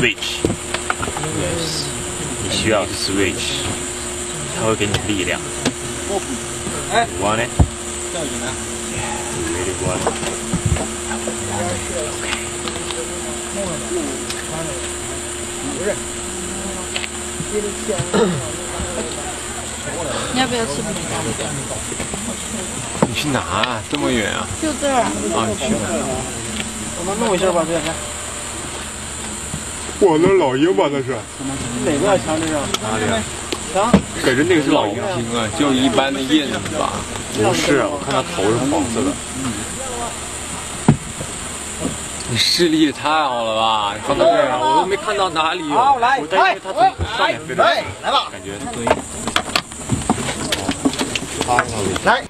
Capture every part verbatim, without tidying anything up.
Switch。Yes， 你需要 Switch， 它会给你力量。 哎 You want it? 叫你呢 Yeah, you really want it. Okay. 不是。 你要不要吃饼干？ 你去哪啊？这么远啊？ 就这儿。 啊，你去哪？ 我们弄一下吧，这样。 哇，那老鹰吧？那是？ 哪个强这是？ 哪里啊？ 强。 感觉那个是老鹰啊，就一般的燕子吧？ 不是，我看它头是黄色的。 你视力也太好了吧？你放到这儿，我都没看到哪里有。 好，来， 我担心它从上面飞的， 来，来吧， 感觉对。 来。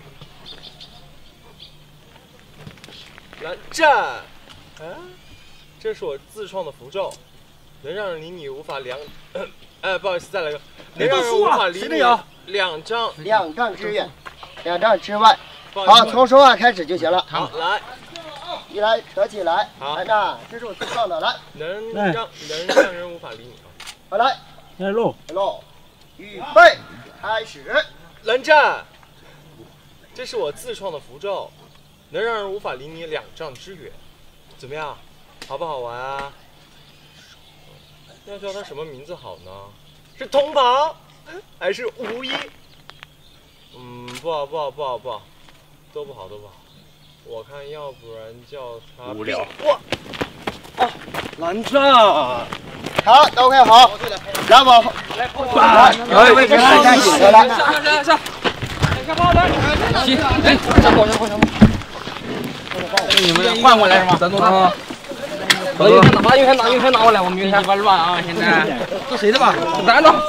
来站！啊，这是我自创的符咒，能让人离你无法两……哎，不好意思，再来一个，能让人无法离你两丈两丈之远，两丈之外。好，从说话开始就行了。 好，来， 一来扯起来。 好， 来这，这是我自创的，来， 能让能让人无法离你啊。 好来， 来喽， 来喽，预备，开始。 冷战！这是我自创的符咒，能让人无法离你两丈之远。怎么样，好不好玩啊？要叫它什么名字好呢？是同袍还是无一？嗯，不好不好不好不好，都不好都不好。我看要不然叫它无聊。 哇！啊，蓝战！ 好，都快好，来往后，来，来，位置上下起来， 上上上上。下包来，起，哎，下包下包下包。 你们换过来是吗？咱都啊。把鱼拿，把鱼拿，鱼拿过来，我们鱼先把乱啊！现在这谁的吧？咱的。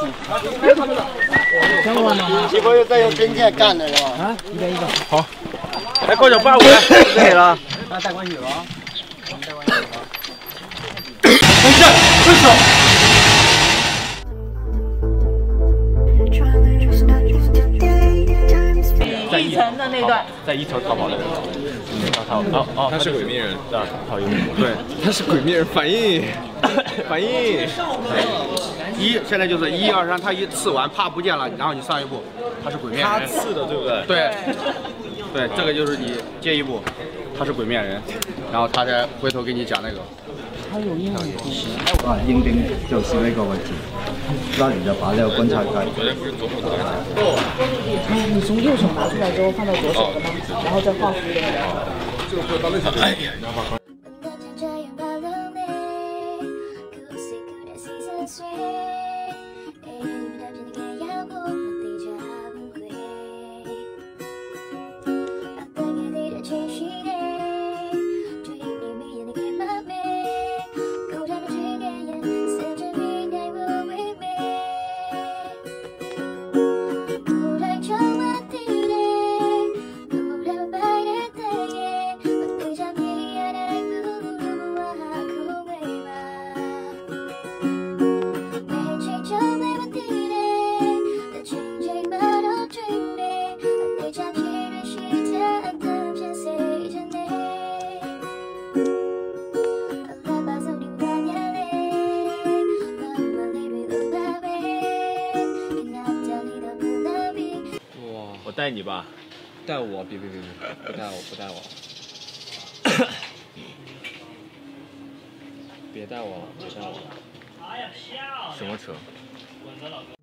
媳妇又再用针线干的是吧？ 啊，一个一个。好。 来，高脚八五来，可以了。 那带关系了啊。带关系了。 等下，分手。 在一层的那段， 在一条逃跑的人，逃逃哦哦， 他是鬼灭人， 对，逃一对，他是鬼灭人，反应，反应。 一现在就是一二三，他一刺完，啪不见了，然后你上一步，他是鬼面人。 他刺的，对不对？ 对，对，这个就是你接一步，他是鬼面人，然后他再回头给你讲那个。 他有英文。 啊，英丁就是那个位置，那你就把那个棺材盖。 你从右手拿出来之后放到左手的吗？然后再画符的。 这个会到那啥？哎呀，你要把。 我带你吧， 带我，别别别别，不带我，不带我， 别带我了，别带我了。什么车？